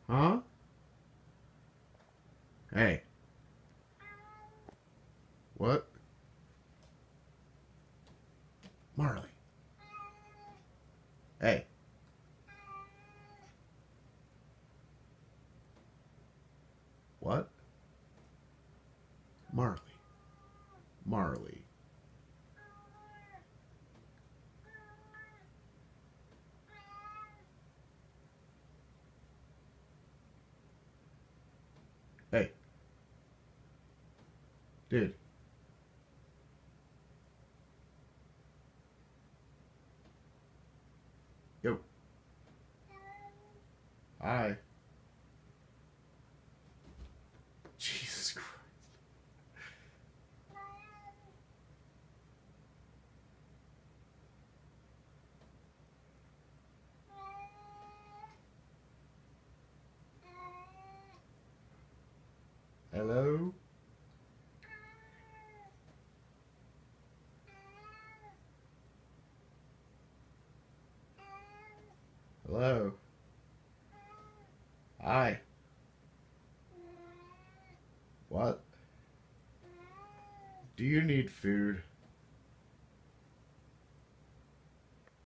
Huh? Hey. What? Marley. Hey. What? Marley. Marley. Hey. Dude. Yo. Hi. Jesus Christ. Hello? Hello? Hi. What? Do you need food?